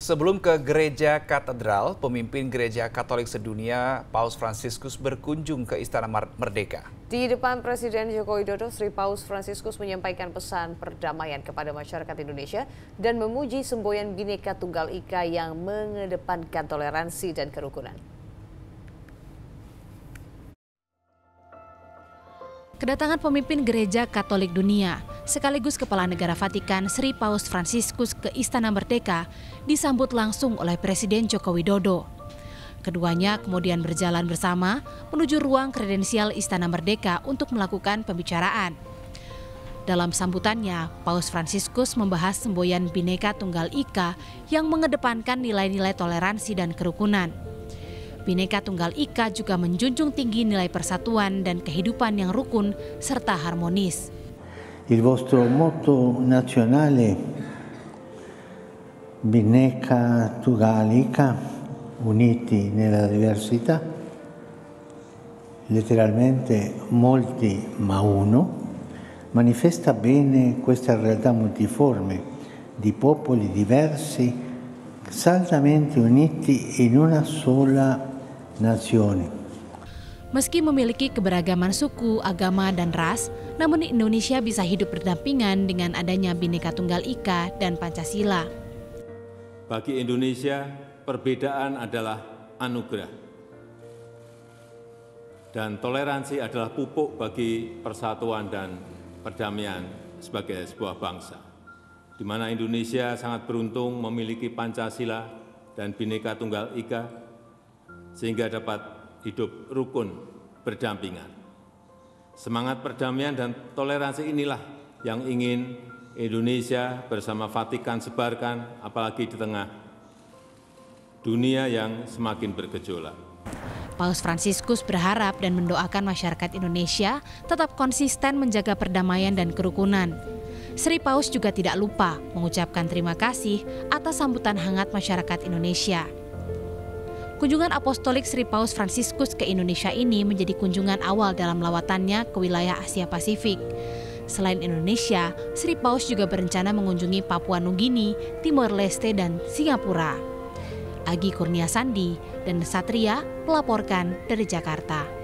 Sebelum ke gereja katedral, pemimpin gereja Katolik sedunia Paus Fransiskus berkunjung ke Istana Merdeka. Di depan Presiden Joko Widodo, Sri Paus Fransiskus menyampaikan pesan perdamaian kepada masyarakat Indonesia dan memuji semboyan Bhinneka Tunggal Ika yang mengedepankan toleransi dan kerukunan. Kedatangan pemimpin gereja Katolik dunia sekaligus Kepala Negara Vatikan Sri Paus Fransiskus ke Istana Merdeka disambut langsung oleh Presiden Joko Widodo. Keduanya kemudian berjalan bersama menuju ruang kredensial Istana Merdeka untuk melakukan pembicaraan. Dalam sambutannya, Paus Fransiskus membahas semboyan Bhinneka Tunggal Ika yang mengedepankan nilai-nilai toleransi dan kerukunan. Bhinneka Tunggal Ika juga menjunjung tinggi nilai persatuan dan kehidupan yang rukun serta harmonis. Il vostro motto nazionale Bhinneka Tunggal Ika, uniti nella diversità, letteralmente molti ma uno, manifesta bene questa realtà multiforme di popoli diversi saldamente uniti in una sola nazione. Meski memiliki keberagaman suku, agama, dan ras, namun Indonesia bisa hidup berdampingan dengan adanya Bhinneka Tunggal Ika dan Pancasila. Bagi Indonesia, perbedaan adalah anugerah. Dan toleransi adalah pupuk bagi persatuan dan perdamaian sebagai sebuah bangsa. Di mana Indonesia sangat beruntung memiliki Pancasila dan Bhinneka Tunggal Ika, sehingga dapat hidup rukun berdampingan. Semangat perdamaian dan toleransi inilah yang ingin Indonesia bersama Vatikan sebarkan, apalagi di tengah dunia yang semakin bergejolak. Paus Fransiskus berharap dan mendoakan masyarakat Indonesia tetap konsisten menjaga perdamaian dan kerukunan. Sri Paus juga tidak lupa mengucapkan terima kasih atas sambutan hangat masyarakat Indonesia. Kunjungan apostolik Sri Paus Fransiskus ke Indonesia ini menjadi kunjungan awal dalam lawatannya ke wilayah Asia Pasifik. Selain Indonesia, Sri Paus juga berencana mengunjungi Papua Nugini, Timor Leste, dan Singapura. Agi Kurnia Sandi dan Satria melaporkan dari Jakarta.